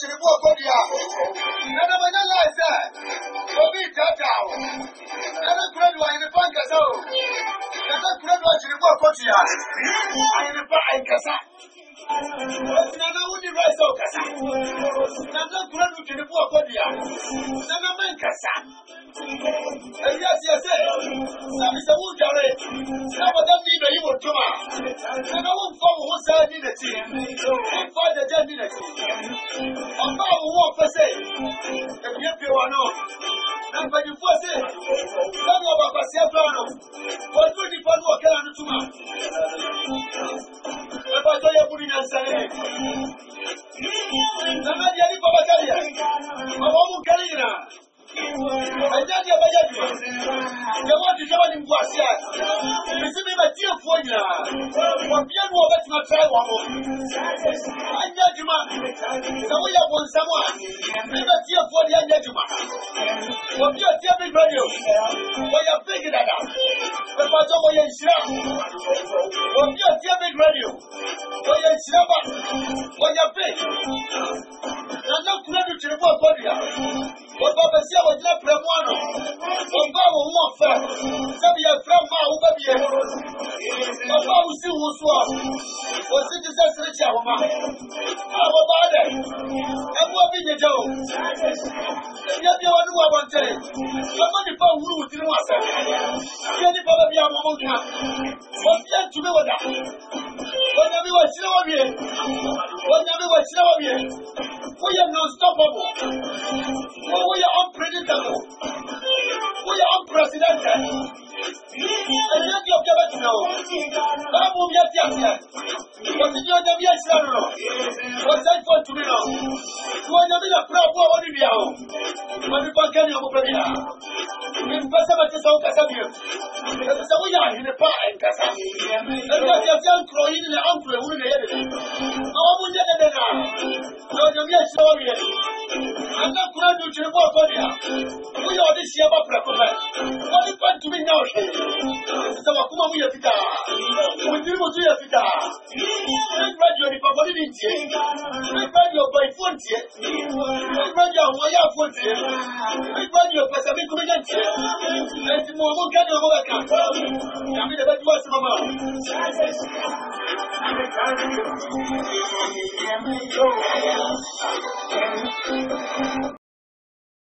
to the book of the hour. None of my life, sir. Will be cut down. None of the one in the bank as well. None of the one to the book of the hour. I am a fine cassa. Nana would be right so cassa. Nana could look in the book of the hour. Nana man cassa. Yes, yes, some is a wood already. Some of them need a evil tumor. And I won't follow what's I need a team. And find the dead in a team. I'm about to walk per se. If you are not, number you first say, some of us have done. What 24 more can I do to my? If I tell you putting us a Namadia Pabataria, my woman Karina. I tell you, the one to go in Guasia. It's a dear for you. One piano that's not try one more. I judge you, the way I want someone. Never dear for the Anjuma. What you are big radio. Why you figure that out? But what's over your shop? What you are big radio. Why you shop? Why you big? I'm not credit to the work for you. What Papa said was not from one. From Baba won't fail. Some of from Mao Baby. Papa will see who's one. Was it just a child? How about it? And what did you do? Yet you are one one day. Somebody found who didn't want to. Any probably a moment. What yet to be with that? When everyone show up here. When everyone show up here. We are non stoppable. We are unpredictable. We are unprecedented. And yet you have never to know. That will be a yes. What did you have yes? What's that for to me now? You are never a problem on the hour. But you can't get your opinion. In Passamat is out Cassavia. We are in a pie and Cassa. And what you have done, Croy in the uncle who is the I will get it now. No, yes, sorry. I'm not going to the work on you. We are this year about prepared. What is going to be now? So, we have to die. We do what we have to die. Make radio for what it is. Make radio by 40. Make radio why you have 40. Make radio for some ingredients. And more can overcome. I mean, about what's the mama.